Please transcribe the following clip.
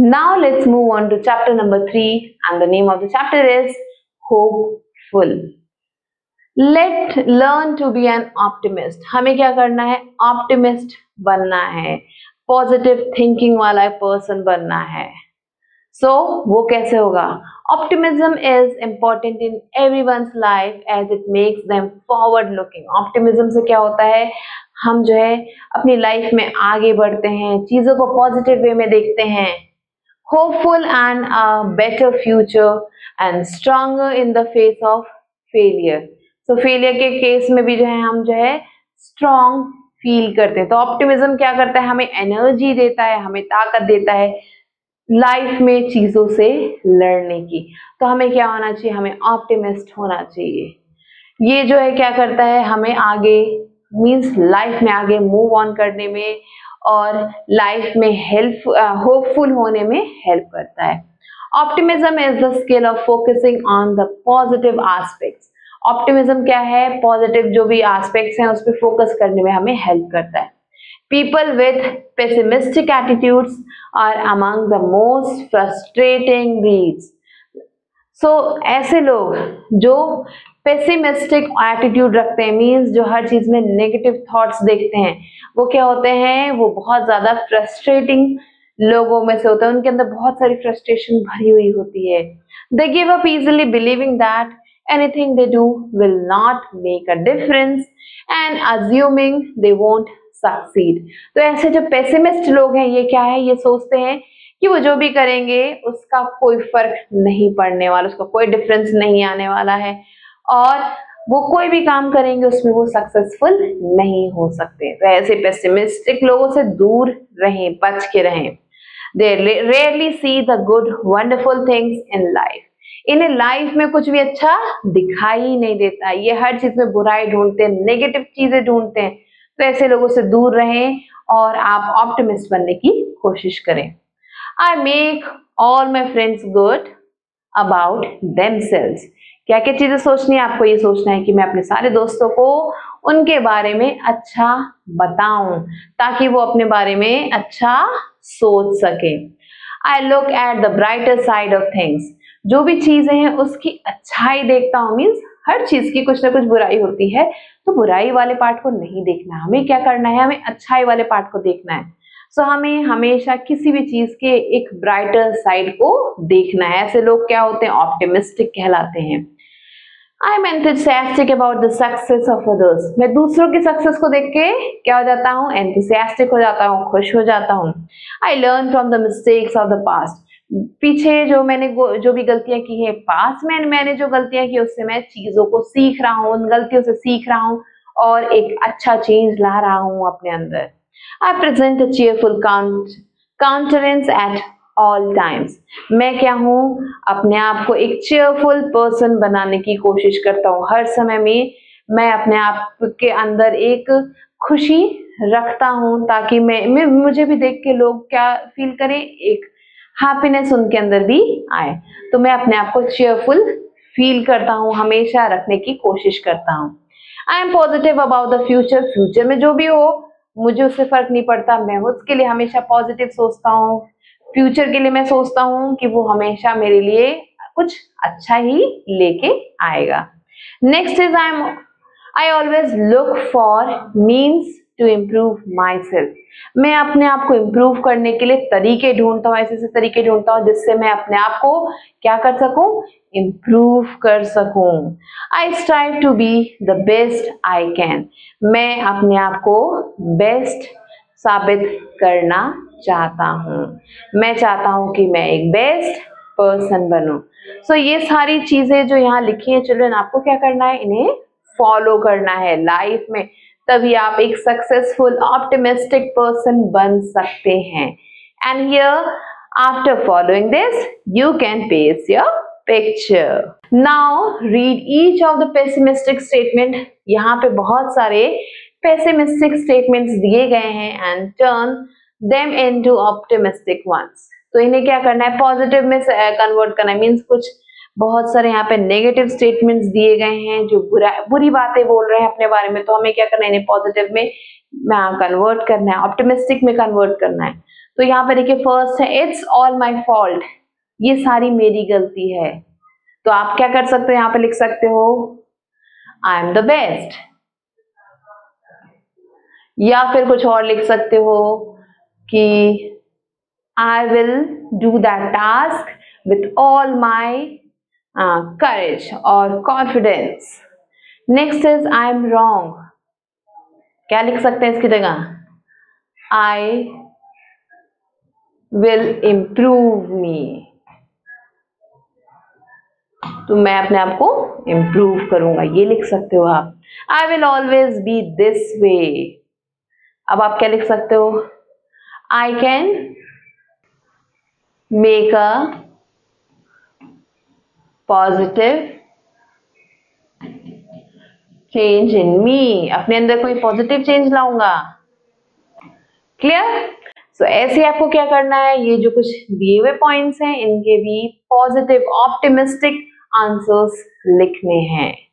Now let's move on to chapter number 3, and the name of the chapter is Hopeful. Let learn to be an optimist. हमें क्या करना है? Optimist बनना है, positive thinking वाला person बनना है. वो कैसे होगा? Optimism is important in everyone's life as it makes them forward looking. Optimism से क्या होता है? हम जो है अपनी लाइफ में आगे बढ़ते हैं, चीजों को पॉजिटिव वे में देखते हैं. Hopeful and a better future and stronger in the face of failure. So failure के केस में भी जो है हम जो है स्ट्रॉन्ग फील करते हैं. तो ऑप्टिमिज्म क्या करता है? हमें एनर्जी देता है, हमें ताकत देता है लाइफ में चीजों से लड़ने की. तो हमें क्या होना चाहिए? हमें ऑप्टिमिस्ट होना चाहिए. ये जो है क्या करता है? हमें आगे मीन्स लाइफ में आगे मूव ऑन करने में और लाइफ में हेल्प होपफुल होने में हेल्प करता है. Optimism is the skill of focusing on the positive aspects. Optimism क्या है? पॉजिटिव जो भी एस्पेक्ट्स हैं उस पर फोकस करने में हमें हेल्प करता है. People with pessimistic attitudes are among the most frustrating breeds. ऐसे लोग जो पेसिमिस्टिक एटीट्यूड रखते हैं मीन्स जो हर चीज में नेगेटिव थॉट्स देखते हैं, वो क्या होते हैं? वो बहुत ज्यादा फ्रस्ट्रेटिंग लोगों में से होते हैं. उनके अंदर बहुत सारी फ्रस्ट्रेशन भरी हुई होती है. They give up easily believing that anything they do will not make a difference and assuming they won't succeed. तो ऐसे जो पेसिमिस्ट लोग हैं ये क्या है? ये सोचते हैं कि वो जो भी करेंगे उसका कोई फर्क नहीं पड़ने वाला, उसका कोई डिफरेंस नहीं आने वाला है और वो कोई भी काम करेंगे उसमें वो सक्सेसफुल नहीं हो सकते. तो ऐसे पेसिमिस्टिक लोगों से दूर रहें, बच के रहें. They rarely see the good wonderful things in life. इन्हें लाइफ में कुछ भी अच्छा दिखाई ही नहीं देता. ये हर चीज में बुराई ढूंढते हैं, नेगेटिव चीजें ढूंढते हैं. तो ऐसे लोगों से दूर रहें और आप ऑप्टिमिस्ट बनने की कोशिश करें. I make all my friends good about themselves. क्या क्या चीजें सोचनी है आपको? ये सोचना है कि मैं अपने सारे दोस्तों को उनके बारे में अच्छा बताऊं ताकि वो अपने बारे में अच्छा सोच सके. I look at the brighter side of things. जो भी चीजें हैं उसकी अच्छाई देखता हूं. मीन्स हर चीज की कुछ ना कुछ बुराई होती है, तो बुराई वाले पार्ट को नहीं देखना. हमें क्या करना है? हमें अच्छाई वाले पार्ट को देखना है. हमें हमेशा किसी भी चीज के एक ब्राइटर साइड को देखना है. ऐसे लोग क्या होते हैं? ऑप्टिमिस्टिक कहलाते हैं. I am enthusiastic about the success of others. मैं दूसरों की सक्सेस को देख के क्या हो जाता हूँ? एंथुसियास्टिक हो जाता हूँ, खुश हो जाता हूँ. I learn from the mistakes of the past. पीछे जो मैंने जो भी गलतियां की है पास्ट में, मैंने जो गलतियां की उससे मैं चीजों को सीख रहा हूँ, उन गलतियों से सीख रहा हूँ और एक अच्छा चेंज ला रहा हूँ अपने अंदर. I present a cheerful countenance at all times. मैं क्या हूँ? अपने आप को एक चीयरफुल पर्सन बनाने की कोशिश करता हूँ. हर समय में मैं अपने आप के अंदर एक खुशी रखता हूँ ताकि मुझे भी देख के लोग क्या फील करें? एक हैप्पीनेस उनके अंदर भी आए. तो मैं अपने आप को चीयरफुल फील करता हूँ, हमेशा रखने की कोशिश करता हूँ. I am positive about the future. Future में जो भी हो मुझे उससे फर्क नहीं पड़ता. मैं उसके लिए हमेशा पॉजिटिव सोचता हूँ. फ्यूचर के लिए मैं सोचता हूँ कि वो हमेशा मेरे लिए कुछ अच्छा ही लेके आएगा. Next is I always look for means to improve myself. मैं अपने आप को इम्प्रूव करने के लिए तरीके ढूंढता हूँ, ऐसे तरीके ढूंढता हूँ जिससे मैं अपने आप को क्या कर सकूं? इम्प्रूव कर सकूं. I strive to be the best I can. मैं अपने आप को बेस्ट साबित करना चाहता हूँ. मैं चाहता हूँ कि मैं एक बेस्ट पर्सन बनूं. ये सारी चीजें जो यहाँ लिखी है चिल्ड्रन, आपको क्या करना है? इन्हें फॉलो करना है लाइफ में, तभी आप एक सक्सेसफुल ऑप्टिमिस्टिक पर्सन बन सकते हैं. And here after following this you can paste your picture. Now read each of the pessimistic statement. यहाँ पे बहुत सारे पेसिमिस्टिक स्टेटमेंट्स दिए गए हैं and turn them into optimistic ones. तो इन्हें क्या करना है? पॉजिटिव में कन्वर्ट करना है. मीन्स कुछ बहुत सारे यहाँ पे नेगेटिव स्टेटमेंट्स दिए गए हैं जो बुरी बातें बोल रहे हैं अपने बारे में, तो हमें क्या करना है? इन्हें पॉजिटिव में कन्वर्ट करना है, ऑप्टिमिस्टिक में कन्वर्ट करना है. तो यहाँ पे देखिए फर्स्ट है इट्स ऑल माई फॉल्ट, ये सारी मेरी गलती है। तो आप क्या कर सकते हो, यहाँ पे लिख सकते हो आई एम द बेस्ट, या फिर कुछ और लिख सकते हो कि I will do that task with all my courage और confidence. Next is I am wrong, क्या लिख सकते हैं इसकी जगह, आई विल इम्प्रूव मी, तो मैं अपने आप को इम्प्रूव करूंगा, ये लिख सकते हो आप। I will always be this way, अब आप क्या लिख सकते हो, I can make a positive change in me, अपने अंदर कोई पॉजिटिव चेंज लाऊंगा। क्लियर? सो ऐसे आपको क्या करना है, ये जो कुछ दिए हुए पॉइंट्स हैं इनके भी पॉजिटिव ऑप्टिमिस्टिक आंसर्स लिखने हैं।